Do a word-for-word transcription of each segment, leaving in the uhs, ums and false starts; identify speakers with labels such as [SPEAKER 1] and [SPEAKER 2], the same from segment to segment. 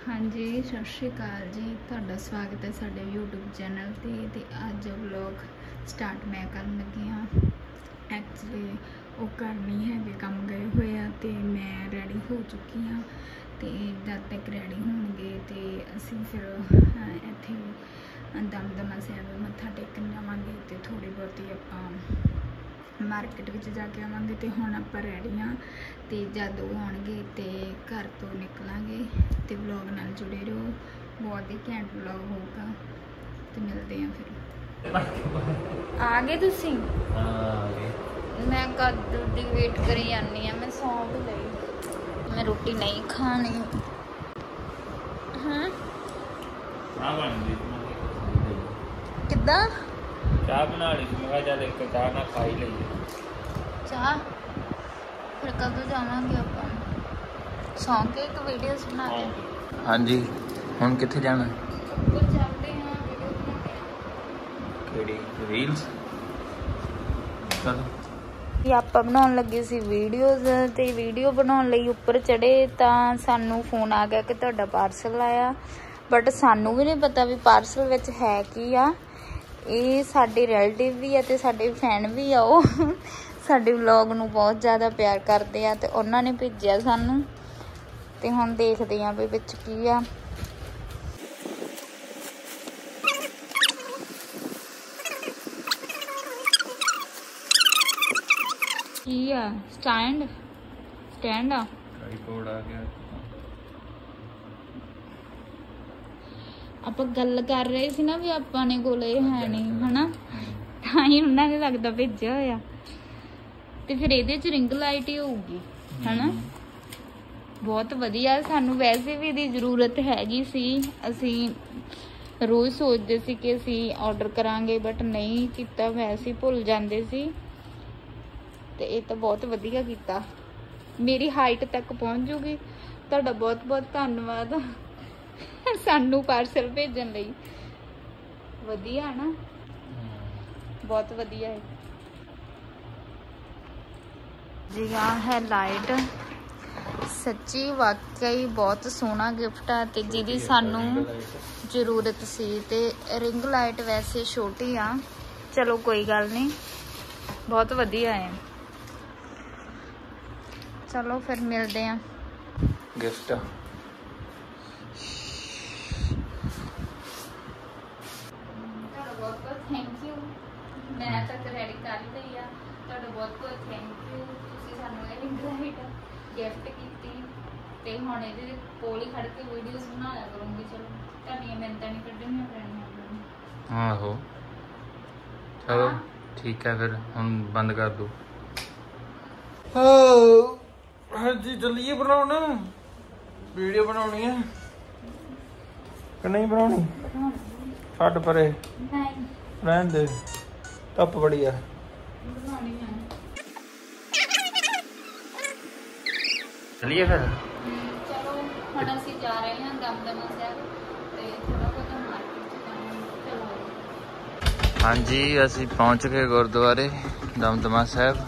[SPEAKER 1] हाँ जी, सत श्री अकाल जी। तुहाडा स्वागत है साडे यूट्यूब चैनल ते ते अज व्लॉग स्टार्ट मैं करन लगी हाँ। एक्चुअली वो घर नहीं है, काम गए हुए आ ते मैं रेडी हो चुकी हाँ। तो जब तक रेडी होणगे तो असीं फिर इत्थे दमदमा साहिब मत्था टेकन जावांगे ते थोड़ी बहुती आपां मार्केट विच जाके आवांगे। तो हुण आपां रेडी हाँ ते जद वो आउणगे ते घर तो निकलांगे ते व्लॉग नाल जुड़े रहो, बहुत ही घैंट व्लॉग होगा। तो मिलते हैं फिर। आ गए तुसीं? मैं कद दी वेट करी जानी हाँ, मैं सौ भी लई, मैं रोटी नहीं खानी। हाँ किद्दां
[SPEAKER 2] चाह बना ली थी, मैं चल एक चाह ना खा ही लईए।
[SPEAKER 1] चाह फिर कदों जावांगे आपां? सौ के एक वीडियो बना के।
[SPEAKER 2] हाँ जी, हुण कित्थे जाना?
[SPEAKER 1] ऊपर चलते हैं, वीडियो बनाते हैं।
[SPEAKER 2] किहड़ी रील्स? चलो
[SPEAKER 1] ਆਪਾਂ ਬਣਾਉਣ ਲੱਗੇ ਸੀ ਵੀਡੀਓਜ਼ ਤੇ ਵੀਡੀਓ ਬਣਾਉਣ ਲਈ ਉੱਪਰ ਚੜੇ ਤਾਂ ਸਾਨੂੰ ਫੋਨ ਆ ਗਿਆ ਕਿ ਤੁਹਾਡਾ ਪਾਰਸਲ ਆਇਆ। ਬਟ ਸਾਨੂੰ ਵੀ ਨਹੀਂ ਪਤਾ ਵੀ ਪਾਰਸਲ ਵਿੱਚ ਹੈ ਕੀ ਆ। ਇਹ ਸਾਡੇ ਰਿਲੇਟਿਵ ਵੀ ਆ ਤੇ ਸਾਡੇ ਫੈਨ ਵੀ ਆ, ਉਹ ਸਾਡੇ ਵਲੌਗ ਨੂੰ ਬਹੁਤ ਜ਼ਿਆਦਾ ਪਿਆਰ ਕਰਦੇ ਆ ਤੇ ਉਹਨਾਂ ਨੇ ਭੇਜਿਆ ਸਾਨੂੰ। ਤੇ ਹੁਣ ਦੇਖਦੇ ਆ ਵੀ ਵਿੱਚ ਕੀ ਆ। ਕੀ ਆ? ਸਟੈਂਡ ਸਟੈਂਡ ਆ,
[SPEAKER 2] ਟ੍ਰਾਈਪੋਡ ਆ ਗਿਆ।
[SPEAKER 1] ਆਪਾਂ ਗੱਲ ਕਰ ਰਹੇ ਸੀ ਨਾ ਵੀ ਆਪਾਂ ਨੇ ਕੋਲ ਇਹ ਹੈ ਨਹੀਂ ਹਨਾ, ਤਾਂ ਹੀ ਉਹਨਾਂ ਨੇ ਲੱਗਦਾ ਭੇਜਿਆ ਹੋਇਆ। ਤੇ ਫਿਰ ਇਹਦੇ ਚ ਰਿੰਗ ਲਾਈਟ ਹੀ ਹੋਊਗੀ ਹਨਾ। ਬਹੁਤ ਵਧੀਆ, ਸਾਨੂੰ ਵੈਸੇ ਵੀ ਇਹਦੀ ਜ਼ਰੂਰਤ ਹੈਗੀ ਸੀ। ਅਸੀਂ ਰੋਜ਼ ਸੋਚਦੇ ਸੀ ਕਿ ਅਸੀਂ ਆਰਡਰ ਕਰਾਂਗੇ ਬਟ ਨਹੀਂ ਕੀਤਾ, ਵੈਸੇ ਭੁੱਲ ਜਾਂਦੇ ਸੀ। ਤੇ ਇਹ ਤਾਂ ਬਹੁਤ ਵਧੀਆ ਕੀਤਾ, ਮੇਰੀ ਹਾਈਟ ਤੱਕ ਪਹੁੰਚ ਜੂਗੀ। ਤੁਹਾਡਾ ਬਹੁਤ ਬਹੁਤ ਧੰਨਵਾਦ ਸਾਨੂੰ ਪਾਰਸਲ ਭੇਜਣ ਲਈ। ਵਧੀਆ ਨਾ, ਬਹੁਤ ਵਧੀਆ ਹੈ ਜੀ। ਆ ਹੈ ਲਾਈਟ, ਸੱਚੀ ਵਾਕਈ ਬਹੁਤ ਸੋਹਣਾ ਗਿਫਟ ਆ ਤੇ ਜਿਹਦੀ ਸਾਨੂੰ ਜ਼ਰੂਰਤ ਸੀ। ਤੇ ਰਿੰਗ ਲਾਈਟ ਵੈਸੇ ਛੋਟੀ ਆ, ਚਲੋ ਕੋਈ ਗੱਲ ਨਹੀਂ, ਬਹੁਤ ਵਧੀਆ ਹੈ। ਚਲੋ ਫਿਰ ਮਿਲਦੇ ਆ।
[SPEAKER 2] ਗਿਫਟ
[SPEAKER 1] थैंक यू, मैं तक रेडी कर ली आ। तुहाडा बहुत बहुत थैंक यू, तुसीं सानूं ये रिंग लाइट गिफ्ट कीती ते हुण इहदे कोल ही खड़ के वीडियोस बनाया करूँगी। चलो तुहाडीआं मिन्नतां नहीं कड्ढणीआं पैणीआं।
[SPEAKER 2] आहो चलो ठीक है, फिर हम बंद कर दो। हाँ जी चलिए, बनाना वीडियो बनानी है कि नहीं बनानी? छड्ड परे,
[SPEAKER 1] नहीं
[SPEAKER 2] रहन दे, धुप्प बड़ी है।
[SPEAKER 1] बनानी है।
[SPEAKER 2] चलिए फिर।
[SPEAKER 1] चलो हुण असीं जा रहे हैं दमदमा साहिब ते थोड़ा बहुत मार्केट च जाना। चलो
[SPEAKER 2] हाँ जी, असीं पहुँच गए गुरुद्वारे दमदमा साहिब।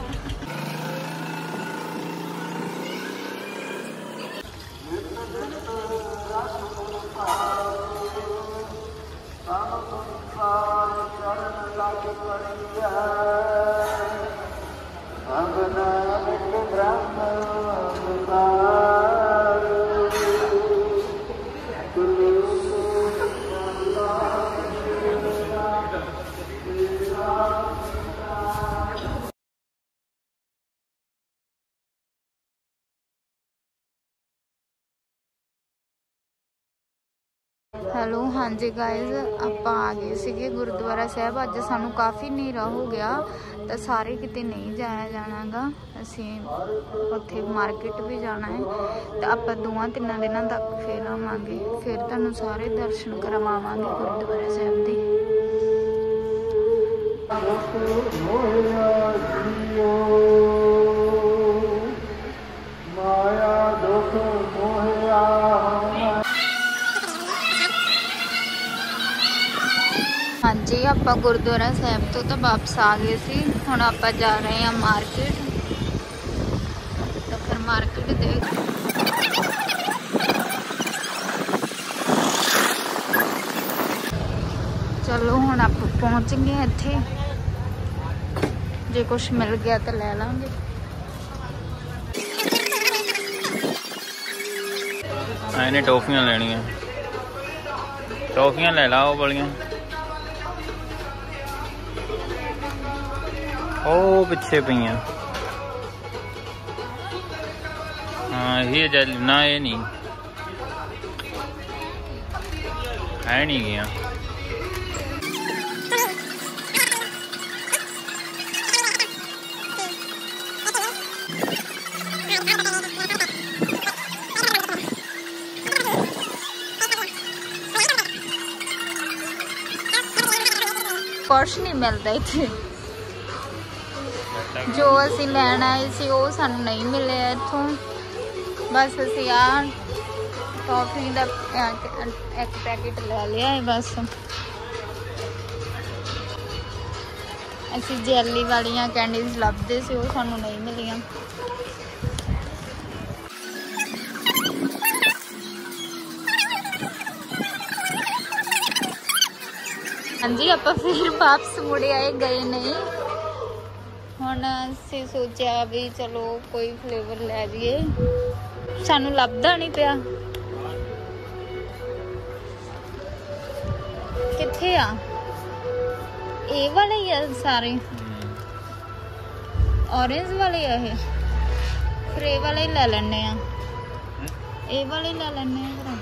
[SPEAKER 1] ਹੈਲੋ, ਹਾਂਜੀ ਗਾਇਜ਼, ਆਪਾਂ ਆ ਗਏ ਸੀਗੇ ਗੁਰਦੁਆਰਾ ਸਾਹਿਬ। ਅੱਜ ਸਾਨੂੰ ਕਾਫੀ ਹਨੇਰਾ ਹੋ ਗਿਆ ਤਾਂ ਸਾਰੇ ਕਿਤੇ ਨਹੀਂ ਜਾਇਆ ਜਾਣਾਗਾ। ਅਸੀਂ ਉੱਥੇ ਮਾਰਕੀਟ ਵੀ ਜਾਣਾ ਹੈ ਤਾਂ ਆਪਾਂ ਦੋਵਾਂ ਤਿੰਨਾਂ ਦਿਨਾਂ ਤੱਕ ਫਿਰ ਆਵਾਂਗੇ। ਫਿਰ ਤੁਹਾਨੂੰ ਸਾਰੇ ਦਰਸ਼ਨ ਕਰਵਾਵਾਂਗੇ ਗੁਰਦੁਆਰਾ ਸਾਹਿਬ ਦੇ। ਮਾਇਆ ਦੁੱਖ ਮੋਹਿਆ। हाँ जी, आप गुरुद्वारा साहब तो तो वापस आ गए सी। हुण आप जा रहे हैं मार्केट, तो फिर मार्केट देख चलो हुण आप पहुंच गए इत्थे, जे कुछ मिल गया तो ले लांगे।
[SPEAKER 2] इन्हें टॉफियां लेनियां, टॉफियां ले ला वो वालियां, ओ पिछे पईयां। हाँ ये जल ना, ये नहीं है, नहीं गया।
[SPEAKER 1] कुछ नहीं मिलता इत्थे, जो असी लैन आए सी वो सानू नहीं मिले इत्थों। बस असी आ टॉफी का एक पैकेट ले लिया है बस। असी जैली वालियां कैंडीज लभदे सी, वो सानू नहीं मिलियां। हाँ जी, आप फिर वापस मुड़े आए, गए नहीं। हुण असीं सोचा भी चलो कोई फ्लेवर लै जाइए, सानू लभदा नहीं पिया। कित्थे आ? ए वाले ही आ सारे, ऑरेंज वाले आ ये, फिर ए वाले ही लै लैने आ, ए वाले ही लै लैने आ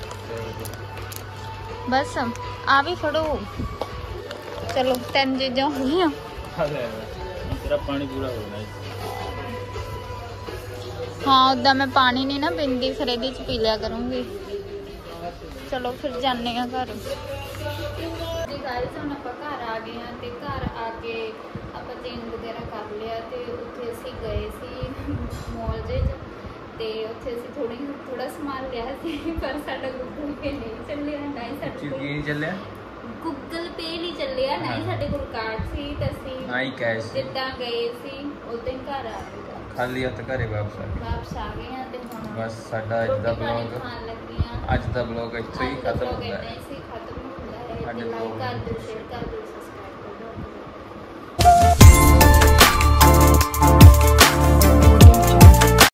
[SPEAKER 1] फिर। बस आ भी फड़ो, चलो तीन चीज़ां हो गई।
[SPEAKER 2] तेरा पानी पूरा हो गया।
[SPEAKER 1] हाँ उदा मैं पानी नहीं ना पींदी, फिर ये पी लिया करूँगी। चलो फिर जाने घर। गाइस हम आप घर आ गए हैं, तो घर आके आप चेंज वगैरह कर लिया, तो उत्थे असी गए सी मॉल जे ते उत्थे असी थोड़ी थोड़ा समान लिया सी, पर साडा गूगल पे नहीं चलिया, ना ही साडे कोल
[SPEAKER 2] नहीं चलिया,
[SPEAKER 1] गूगल पे नहीं चलिया, ना ही साडे कोल कार्ड सी, ते असी
[SPEAKER 2] ना ही कैश,
[SPEAKER 1] जिद्दां गए सी उदां ही घर आ गए,
[SPEAKER 2] खाली हथ घरे वापस आ गए।
[SPEAKER 1] वापस आ गए हैं। ते हुण
[SPEAKER 2] बस साडा अज दा ब्लॉग,
[SPEAKER 1] खान लगी हाँ,
[SPEAKER 2] अज दा ब्लॉग इत्थे ही खत्म होंदा है।
[SPEAKER 1] खत्म होंदा है।
[SPEAKER 2] साडे
[SPEAKER 1] लाइक
[SPEAKER 2] ब्लॉग
[SPEAKER 1] कर दो, शेयर कर दो,